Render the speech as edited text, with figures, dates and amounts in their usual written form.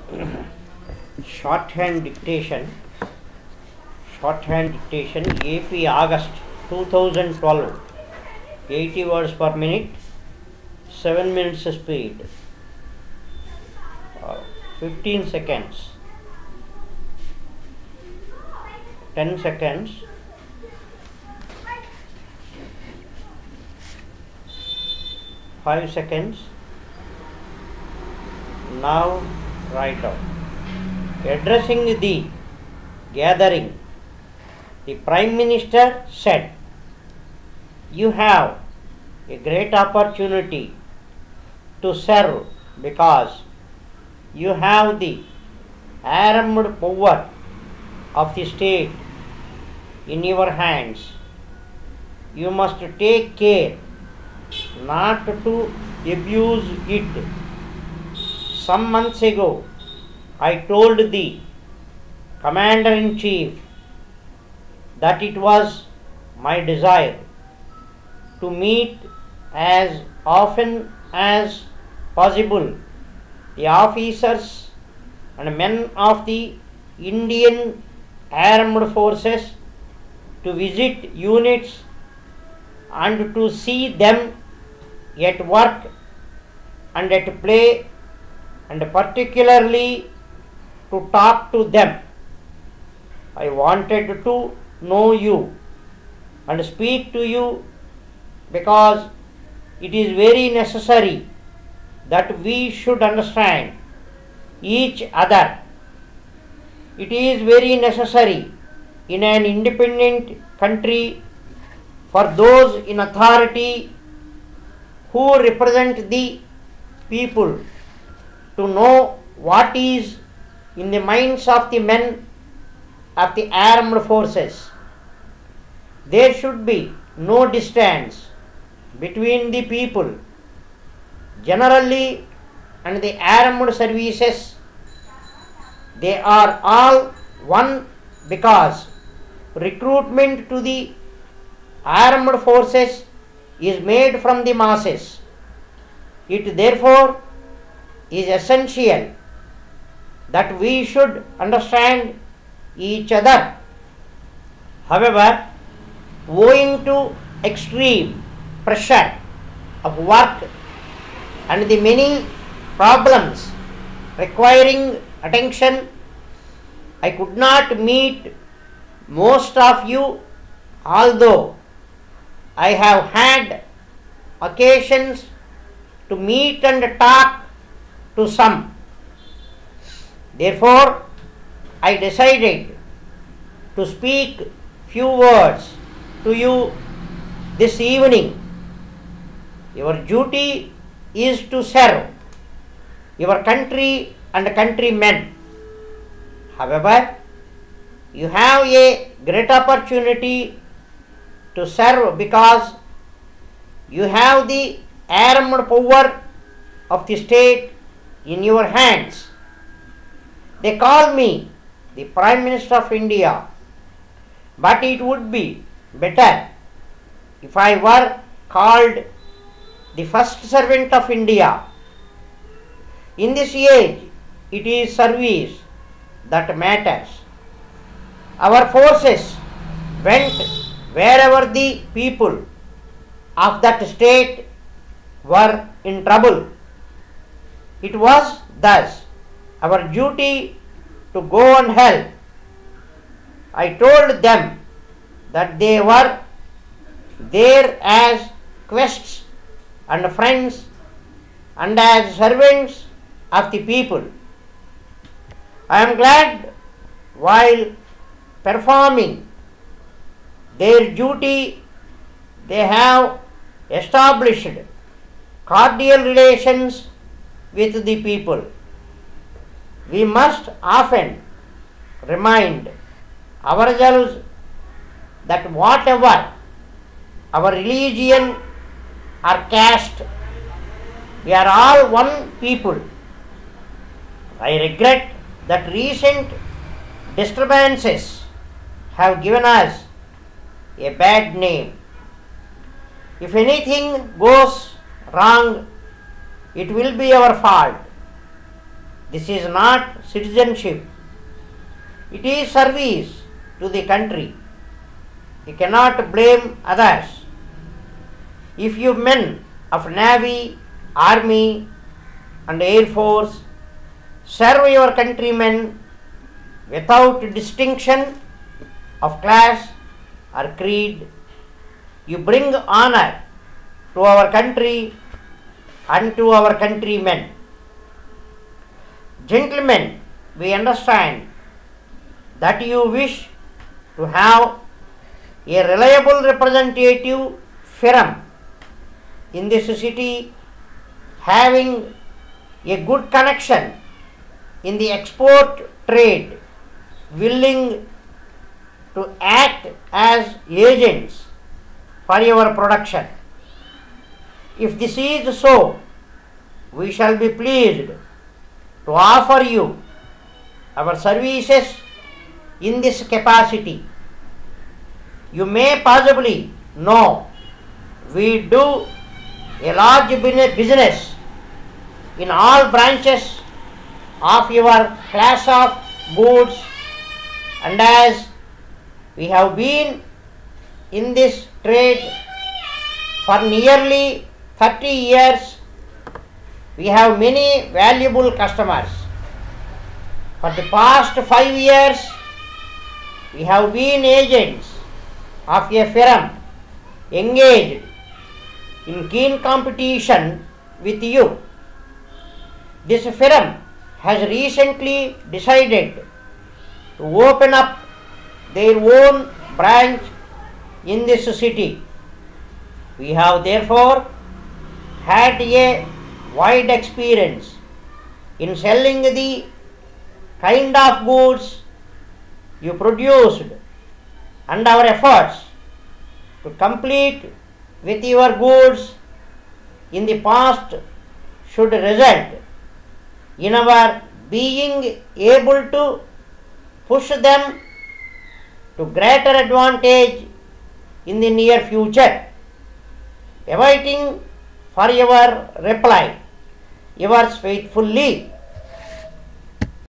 Shorthand dictation. Shorthand dictation. AP August 2012. 80 words per minute. 7 minutes speed. 15 seconds. 10 seconds. 5 seconds. Now write out. Addressing the gathering, the Prime Minister said, "You have a great opportunity to serve because you have the armed power of the state in your hands. You must take care not to abuse it. Some months ago, I told the Commander-in-Chief that it was my desire to meet as often as possible the officers and men of the Indian Armed Forces, to visit units and to see them at work and at play, and particularly to talk to them. I wanted to know you and speak to you because it is very necessary that we should understand each other. It is very necessary in an independent country for those in authority who represent the people to know what is in the minds of the men of the armed forces. There should be no distance between the people generally and the armed services. They are all one because recruitment to the armed forces is made from the masses. It therefore is essential that we should understand each other. However, owing to extreme pressure of work and the many problems requiring attention, I could not meet most of you, although I have had occasions to meet and talk to some. Therefore, I decided to speak few words to you this evening. Your duty is to serve your country and countrymen. However, you have a great opportunity to serve because you have the armed power of the state in your hands. They call me the Prime Minister of India, but it would be better if I were called the first servant of India. In this age, it is service that matters. Our forces went wherever the people of that state were in trouble. It was thus our duty to go and help. I told them that they were there as guests and friends and as servants of the people. I am glad while performing their duty they have established cordial relations with the people. We must often remind ourselves that whatever our religion or caste, we are all one people. I regret that recent disturbances have given us a bad name. If anything goes wrong, it will be our fault. This is not citizenship. It is service to the country. You cannot blame others. If you men of Navy, Army and Air Force serve your countrymen without distinction of class or creed, you bring honor to our country and to our countrymen. Gentlemen, we understand that you wish to have a reliable representative firm in this city having a good connection in the export trade, willing to act as agents for your production. If this is so, we shall be pleased to offer you our services in this capacity. You may possibly know we do a large business in all branches of your class of goods, and as we have been in this trade for nearly 30 years, we have many valuable customers. For the past 5 years, we have been agents of a firm engaged in keen competition with you. This firm has recently decided to open up their own branch in this city. We have therefore had a wide experience in selling the kind of goods you produced, and our efforts to compete with your goods in the past should result in our being able to push them to greater advantage in the near future. Awaiting for your reply, yours faithfully,